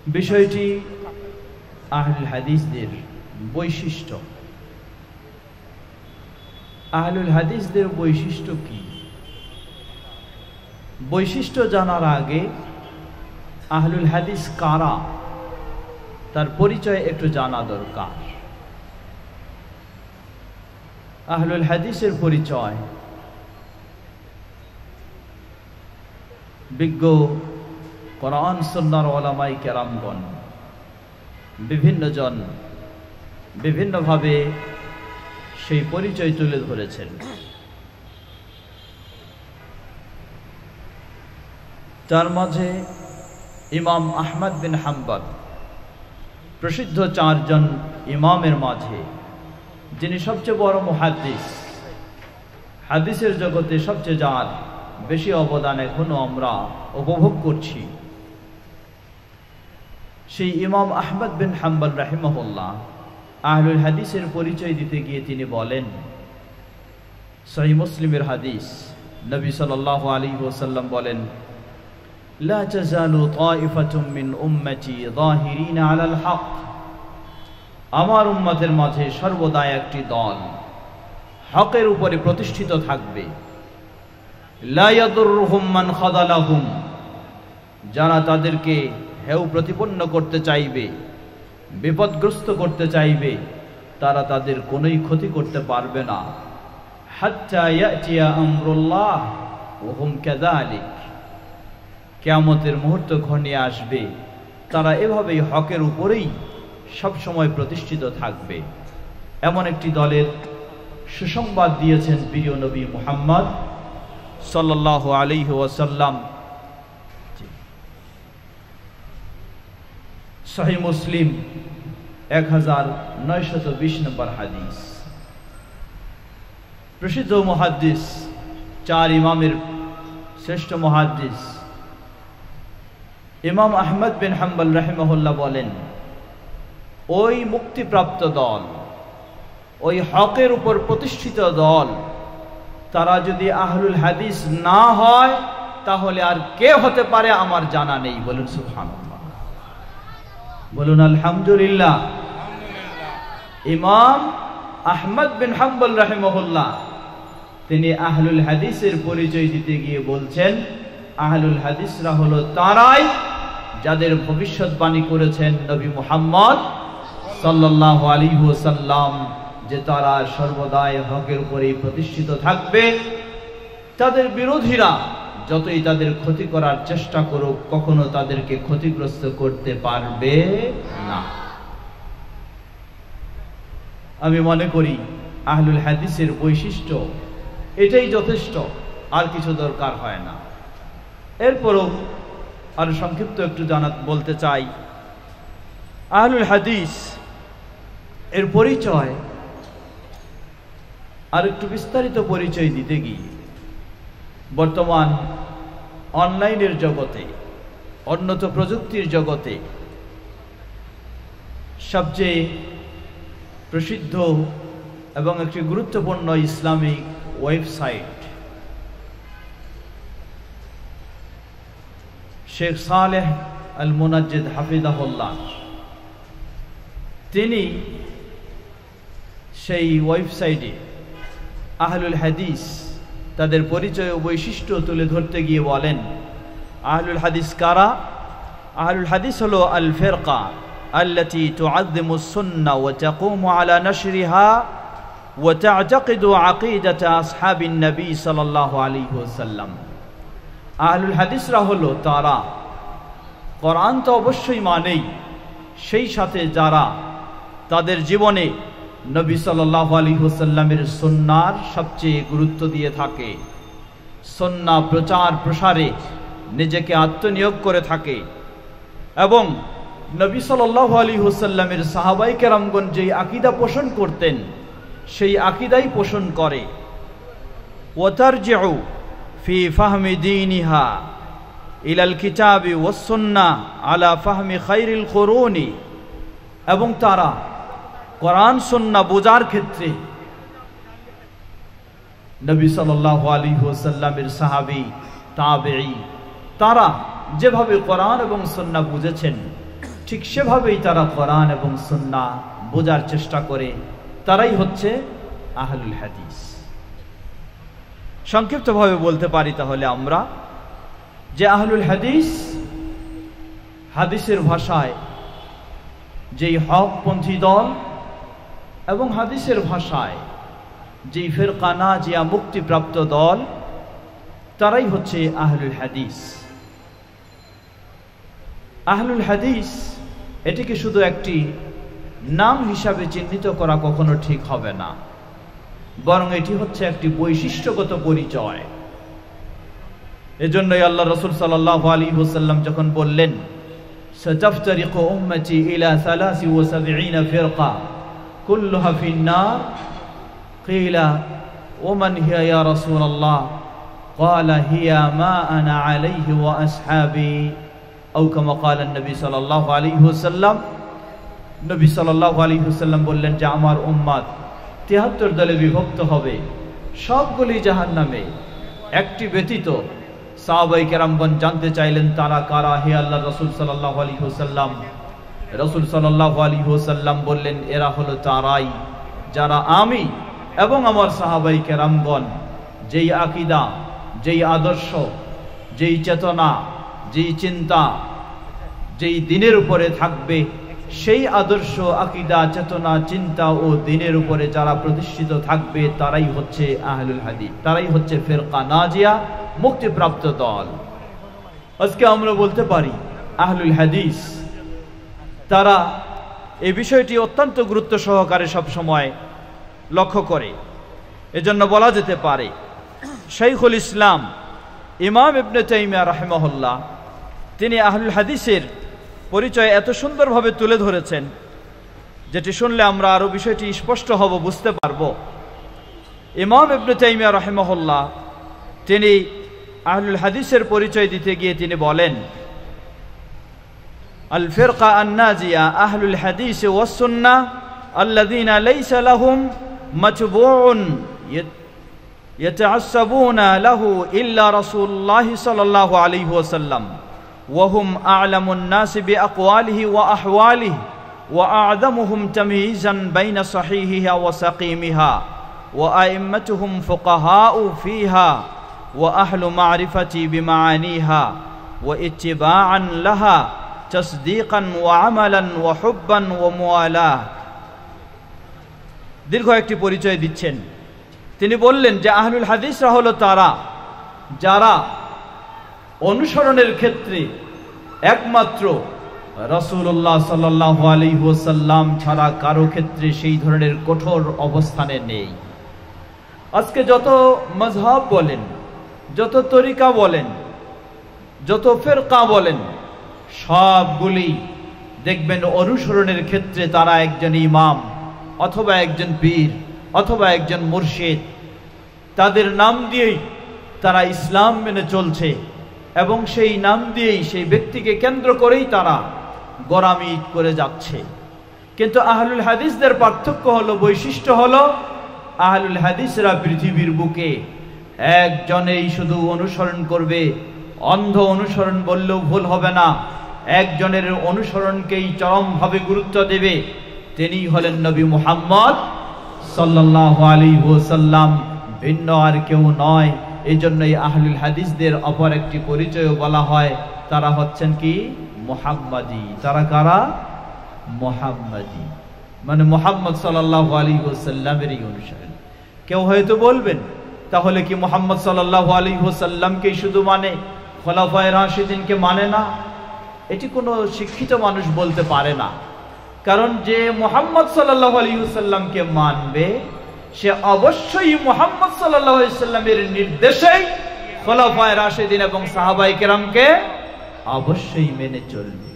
বিষয়টি আহলুল হাদিসদের বৈশিষ্ট্য। আহলুল হাদিসদের বৈশিষ্ট্য কি? বৈশিষ্ট্য জানার আগে আহলুল হাদিস কারা তার পরিচয় একটু জানা দরকার। আহলুল হাদিসের পরিচয় বিজ্ঞ কোরআন সুন্নাহর উলামায়ে কেরামগণ বিভিন্ন জন বিভিন্নভাবে সেই পরিচয় তুলে ধরেছেন। তার মাঝে ইমাম আহমদ বিন হাম্বল প্রসিদ্ধ চারজন ইমামের মাঝে যিনি সবচেয়ে বড় মুহাদ্দিস, হাদিসের জগতে সবচেয়ে যার বেশি অবদান এখনো আমরা উপভোগ করছি, সেই ইমাম আহমদ বিন হাম্বল রাহিমাহুল্লাহ আহলুল হাদিসের পরিচয় দিতে গিয়ে তিনি বলেন, সহিহ মুসলিমের হাদিস, নবী সাল্লাল্লাহু আলাইহি ওয়াসাল্লাম বলেন, লা তাজালু তাইফাতুম মিন উম্মতি যাহিরিনা আলাল হক, আমার উম্মতের মাঝে সর্বদা একটি দল হকের উপরে প্রতিষ্ঠিত থাকবে। লা ইয়াদুররুহুম মান খাযালাহুম, যারা তাদেরকে হেয় প্রতিপন্ন করতে চাইবে, বিপদগ্রস্ত করতে চাইবে, তারা তাদের কোনোই ক্ষতি করতে পারবে না। হাত্তা ইয়াতিয়া আমরুল্লাহ ওয়া হুম কাযালিক, কিয়ামতের মুহূর্ত ঘনিয়ে আসবে, তারা এভাবেই হকের উপরেই সব সময় প্রতিষ্ঠিত থাকবে। এমন একটি দলের সুসংবাদ দিয়েছেন প্রিয় নবী মুহাম্মদ সাল্লাল্লাহু আলাইহি ওয়াসাল্লাম। সহিহ মুসলিম 1920 নম্বর হাদিস। প্রসিদ্ধ মুহাদ্দিস, চার ইমামের শ্রেষ্ঠ মুহাদ্দিস ইমাম আহমদ বিন হাম্বল রাহিমাহুল্লাহ বলেন, ওই মুক্তিপ্রাপ্ত দল, ওই হকের উপর প্রতিষ্ঠিত দল, তারা যদি আহলুল হাদিস না হয় তাহলে আর কে হতে পারে আমার জানা নেই। বলুন সুবহানাল্লাহ, বলুন আলহামদুলিল্লাহ। ইমাম আহমদ বিন হাম্বল রাহিমাহুল্লাহ তিনি আহলুল হাদিসের পরিচয় দিতে গিয়ে বলছেন, আহলুল হাদিসরা হলো তারাই যাদের ভবিষ্যৎবাণী করেছেন নবী মুহাম্মদ সাল্লাল্লাহু আলাইহি ওয়াসাল্লাম, যে তারা সর্বদাই হকের উপরেই প্রতিষ্ঠিত থাকবে। তাদের বিরোধীরা যতই তাদের ক্ষতি করার চেষ্টা করুক, কখনো তাদেরকে ক্ষতিগ্রস্ত করতে পারবে না। আমি মনে করি আহলুল হাদিসের বৈশিষ্ট্য এটাই যথেষ্ট, আর কিছু দরকার হয় না। এরপরও আরো সংক্ষিপ্ত একটু বলতে চাই, আহলুল হাদিস এর পরিচয় আর একটু বিস্তারিত পরিচয় দিতে গিয়ে বর্তমান অনলাইনের জগতে, উন্নত প্রযুক্তির জগতে সবচেয়ে প্রসিদ্ধ এবং একটি গুরুত্বপূর্ণ ইসলামিক ওয়েবসাইট শেখ সালেহ আল মুনাজ্জিদ হাফিজাহুল্লাহ, তিনি সেই ওয়েবসাইটে আহলুল হাদিস তাদের পরিচয় ও বৈশিষ্ট্য তুলে ধরতে গিয়ে বলেন, আহলুল হাদিস কারা? আহলুল হাদিস হলো আল ফিরকা আল্লাতী তুআযযিমু সুন্নাহ ওয়া তাকুমু আলা নাশরিহা ওয়া তা'তাকিদু আকিদাতা আসহাবিন নবী সাল্লাল্লাহু আলাইহি ওয়াসাল্লাম। আহলুল হাদিসরা হলো তারা কোরআন তো অবশ্যই মানেই, সেই সাথে যারা তাদের জীবনে নবী সাল্লাল্লাহু আলাইহি ওয়াসাল্লামের সুন্নাহর সবচেয়ে গুরুত্ব দিয়ে থাকে, সুন্নাহ প্রচার প্রসারে নিজেকে আত্মনিয়োগ করে থাকে, এবং নবী সাল্লাল্লাহু আলাইহি ওয়াসাল্লামের সাহাবায়ে কেরামগণ যেই আকীদা পোষণ করতেন সেই আকীদাই পোষণ করে। ওয়া তারজিউ ফি ফাহমি দীনিহা ইলাল কিতাবি ওয়াস সুন্নাহ আলা ফাহমি খায়রিল কুরুনি, এবং তারা কোরআন সুন্নাহ বোঝার ক্ষেত্রে নবী সাল্লাল্লাহু আলাইহি ওয়াসাল্লামের সাহাবী তাবেঈ তারা যেভাবে কোরআন এবং সুন্নাহ বুঝেছেন ঠিক সেভাবেই তারা কোরআন এবং সুন্নাহ বোঝার চেষ্টা করে, তারাই হচ্ছে আহলুল হাদিস। সংক্ষিপ্তভাবে বলতে পারি তাহলে আমরা যে আহলুল হাদিস, হাদিসের ভাষায় যেই হকপন্থী দল এবং হাদিসের ভাষায় যেই ফিরকা নাজিয়া মুক্তিপ্রাপ্ত দল, তারাই হচ্ছে আহলুল হাদিস। আহলুল হাদিস এটিকে শুধু একটি নাম হিসাবে চিহ্নিত করা কখনো ঠিক হবে না, বরং এটি হচ্ছে একটি বৈশিষ্ট্যগত পরিচয়। এজন্যই আল্লাহ রাসূল সাল্লাল্লাহু আলাইহি ওয়াসাল্লাম যখন বললেন, সাতাফতারিকু উম্মতি ইলা 73 ফিরকা কুল্লুহা ফিন-নার, কিলা ওমান হিয়া ইয়া রাসূলুল্লাহ, ক্বালা হিয়া মা আনা আলাইহি ওয়া আসহাবি, আও কামা ক্বালা নবী সাল্লাল্লাহু আলাইহি ওয়াসাল্লাম। নবী সাল্লাল্লাহু আলাইহি ওয়াসাল্লাম বললেন যে আমার উম্মত 73 দলে বিভক্ত হবে, সবগুলি জাহান্নামে, একটি ব্যতীত। সাহাবায়ে কেরামগণ জানতে চাইলেন তারা কারা হে আল্লাহর রাসূল সাল্লাল্লাহু আলাইহি ওয়াসাল্লাম। রাসূল সাল্লাল্লাহু আলাইহি ওয়াসাল্লাম বললেন, এরা হলো তারাই যারা আমি এবং আমার সাহাবায়ে কেরামগণ যেই আকীদা, যেই আদর্শ, যেই চেতনা, যেই চিন্তা, যেই দিনের উপরে থাকবে, সেই আদর্শ, আকীদা, চেতনা, চিন্তা ও দিনের উপরে যারা প্রতিষ্ঠিত থাকবে, তারাই হচ্ছে আহলুল হাদিস, তারাই হচ্ছে ফিরকা নাজিয়া মুক্তিপ্রাপ্ত দল। আজকে আমরা বলতে পারি আহলুল হাদিস তারা এই বিষয়টি অত্যন্ত গুরুত্ব সহকারে সবসময় লক্ষ্য করে। এজন্য বলা যেতে পারে শাইখুল ইসলাম ইমাম ইবনে তাইমিয়া রাহিমাহুল্লাহ তিনি আহলুল হাদিসের পরিচয় এত সুন্দরভাবে তুলে ধরেছেন, যেটি শুনলে আমরা আরো বিষয়টি স্পষ্ট হব, বুঝতে পারব। ইমাম ইবনে তাইমিয়া রাহিমাহুল্লাহ তিনি আহলুল হাদিসের পরিচয় দিতে গিয়ে তিনি বলেন, আল ফিরকা আন-নাজিয়া আহলুল হাদিস ওয়াস সুন্নাহ আল্লাযীনা লাইসা লাহুম মাতবুউন ইয়াতাআসসাবুনা লাহু ইল্লা রাসূলুল্লাহ সাল্লাল্লাহু আলাইহি ওয়াসাল্লাম وهم أعلم الناس بأقواله وأحواله وأعظمهم تمييزا بين صحيحها وسقيمها وأئمتهم فقهاء فيها وأهل معرفة بمعانيها واتباعا لها تصديقا وعملا وحبا وموالاة। দীর্ঘ একটি পরিচয় দিচ্ছেন। তিনি বললেন যে আহলুল হাদিসরা হলো তারা যারা অনুসরণের ক্ষেত্রে একমাত্র রাসূলুল্লাহ সাল্লাল্লাহু আলাইহি ওয়াসাল্লাম ছাড়া কারো ক্ষেত্রে সেই ধরনের কঠোর অবস্থানে নেই। আজকে যত মাযহাব বলেন, যত তরিকা বলেন, যত ফিরকা বলেন, সবগুলি দেখবেন অনুসরণের ক্ষেত্রে তারা একজন ইমাম অথবা একজন পীর অথবা একজন মুর্শিদ, তাদের নাম দিয়েই তারা ইসলাম মেনে চলছে এবং সেই নাম দিয়েই, সেই ব্যক্তিকে কেন্দ্র করেই তারা গোলামি করে যাচ্ছে। কিন্তু আহলুল হাদিসদের পার্থক্য হলো, বৈশিষ্ট্য হলো, আহলুল হাদিসরা পৃথিবীর বুকে একজনেই শুধু অনুসরণ করবে, অন্ধ অনুসরণ বললেও ভুল হবে না, একজনের অনুসরণকেই চরমভাবে গুরুত্ব দেবে, তিনি হলেন নবী মুহাম্মদ সাল্লাল্লাহু আলাইহি ওয়াসাল্লাম, ভিন্ন আর কেউ নয়। এই জন্যই আহলুল হাদিসদের অপর একটি পরিচয় বলা হয়, তারা হচ্ছেন কি মুহাম্মাদি। তারা কারা? মুহাম্মাদি, মানে মুহাম্মদ সাল্লাল্লাহু আলাইহি ওয়াসাল্লামেরই অনুসরণ। কেউ হয়তো বলবেন, তাহলে কি মুহাম্মদ সাল্লাল্লাহু আলাইহি ওয়াসাল্লামকে শুধু মানে, খোলাফায়ে রাশিদিনকে মানে না? এটি কোনো শিক্ষিত মানুষ বলতে পারে না। কারণ যে মুহাম্মদ সাল্লাল্লাহু আলাইহি ওয়াসাল্লামকে মানবে, সে অবশ্যই মুহাম্মদ সাল্লাল্লাহু আলাইহি ওয়াসাল্লামের নির্দেশেই খোলাফায়ে রাশিদিন এবং সাহাবায়ে কেরামকে অবশ্যই মেনে চলবে।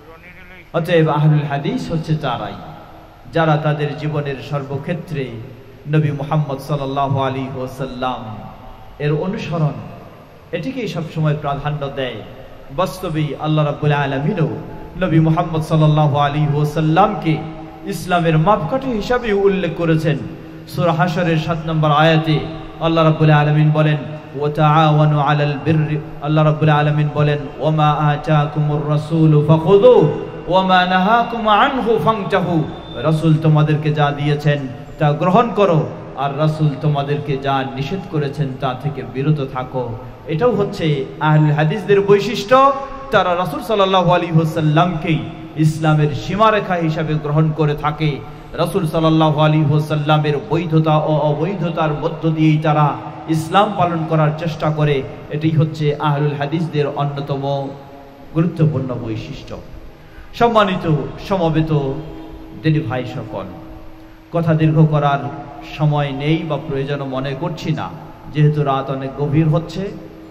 অতএব আহলুল হাদিস হচ্ছে তারাই যারা তাদের জীবনের সর্বক্ষেত্রে নবী মুহাম্মদ সাল্লাল্লাহু আলাইহি ওয়াসাল্লাম এর অনুসরণ, এটিকেই সবসময় প্রাধান্য দেয়। বাস্তবেই আল্লাহ রাব্বুল আলামিনও নবী মুহাম্মদ সাল্লাল্লাহু আলাইহি ওয়াসাল্লামকে ইসলামের মাপকাঠি হিসাবে উল্লেখ করেছেন। সূরা হাশরের 7 নম্বর আয়াতে আল্লাহ রাব্বুল আলামিন বলেন, ওয়া তাআওয়ানু আলাল বিররি, আল্লাহ রাব্বুল আলামিন বলেন, ওয়া মা আতাকুমুর রাসূলু ফাখুযুহু ওয়ামা নাহাকুম আনহু ফান্তাহু, রাসূল তোমাদেরকে যা দিয়েছেন তা গ্রহণ করো, আর রাসূল তোমাদেরকে যা নিষেধ করেছেন তা থেকে বিরত থাকো। এটাও হচ্ছে আহলুল হাদিসদের বৈশিষ্ট্য। তারা রাসূল সাল্লাল্লাহু আলাইহি ওয়াসাল্লামকে ইসলামের সীমারেখা হিসাবে গ্রহণ করে থাকে। রাসূল সাল্লাল্লাহু আলাইহি ওয়াসাল্লামের বৈধতা ও অবৈধতার মধ্য দিয়েই তারা ইসলাম পালন করার চেষ্টা করে। এটাই হচ্ছে আহলুল হাদিসদের অন্যতম গুরুত্বপূর্ণ বৈশিষ্ট্য। সম্মানিত সমবেত দিনী ভাই সকল, কথা দীর্ঘ করার সময় নেই বা প্রয়োজনও মনে করছি না, যেহেতু রাত অনেক গভীর হচ্ছে।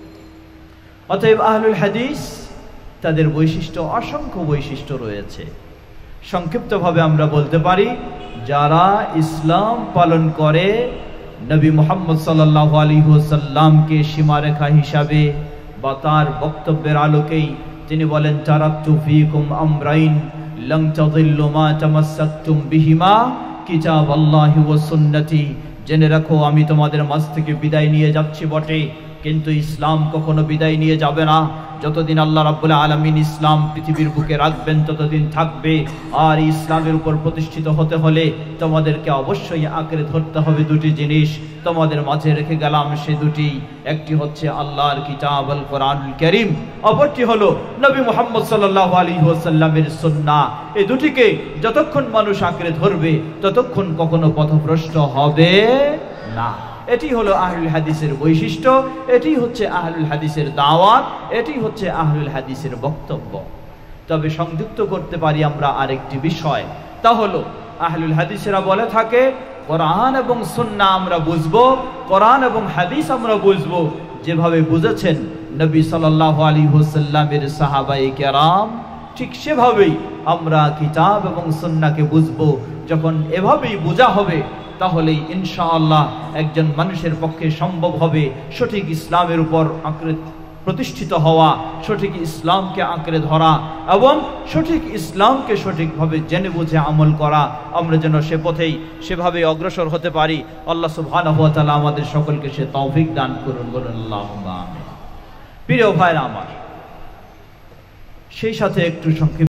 অতএব আহলুল হাদিস তাদের বৈশিষ্ট্য, অসংখ্য বৈশিষ্ট্য রয়েছে। সংক্ষিপ্তভাবে আমরা বলতে পারি, যারা ইসলাম পালন করে নবী মুহাম্মদ সাল্লাল্লাহু আলাইহি ওয়াসাল্লামকে সীমারেখা হিসাবে বা তার বক্তব্যের আলোকেই তিনি বলেন, তারাকতু ফীকুম আমরাইন লান তাযিল্লু মা তামাসসাকতুম বিহিমা কিতাবাল্লাহি ওয়া সুন্নতি। জেনে রাখো, আমি তোমাদের মাঝ থেকে বিদায় নিয়ে যাচ্ছি বটে, কিন্তু ইসলাম কখনো বিদায় নিয়ে যাবে না। যতদিন আল্লাহ রাব্বুল আলামিন ইসলাম পৃথিবীর বুকে রাখবেন ততদিন থাকবে। আর ইসলামের উপর প্রতিষ্ঠিত হতে হলে তোমাদেরকে অবশ্যই আঁকড়ে ধরতে হবে দুটি জিনিস। তোমাদের মাঝে রেখে গেলাম সে দুটি, একটি হচ্ছে আল্লাহর কিতাব আল কোরআনুল কারীম, অপরটি হলো নবী মুহাম্মদ সাল্লাল্লাহু আলাইহি ওয়াসাল্লামের সুন্নাহ। এই দুটিকে যতক্ষণ মানুষ আঁকড়ে ধরবে ততক্ষণ কখনো পথভ্রষ্ট হবে না। এটি হলো আহলুল হাদিসের বৈশিষ্ট্য, এটি হচ্ছে আহলুল হাদিসের দাওয়াত, এটি হচ্ছে আহলুল হাদিসের বক্তব্য। তবে সংযুক্ত করতে পারি আমরা আরেকটি বিষয়, তা হলো আহলুল হাদিসেরা বলে থাকে, কোরআন এবং সুন্নাহ আমরা বুঝবো, কোরআন এবং হাদিস আমরা বুঝবো যেভাবে বুঝেছেন নবী সাল্লাল্লাহু আলাইহি ওয়াসাল্লামের সাহাবায়ে কেরাম, ঠিক সেভাবেই আমরা কিতাব এবং সুন্নাহকে বুঝবো। যখন এভাবেই বোঝা হবে, তাহলেই ইনশাআল্লাহ একজন মানুষের পক্ষে সম্ভব হবে সঠিক ইসলামের উপর আঁকড়ে প্রতিষ্ঠিত হওয়া, সঠিক ইসলামকে আঁকড়ে ধরা এবং সঠিক ইসলামকে সঠিকভাবে জেনে বুঝে আমল করা। আমরা যেন সে পথেই সেভাবে অগ্রসর হতে পারি। আল্লাহ সুবহানাহু ওয়া তাআলা আমাদের সকলকে সে তৌফিক দান করুন, বলুন আল্লাহুম্মা আমিন। প্রিয় ভাইরা আমার, সেই সাথে একটু সংক্ষিপ্ত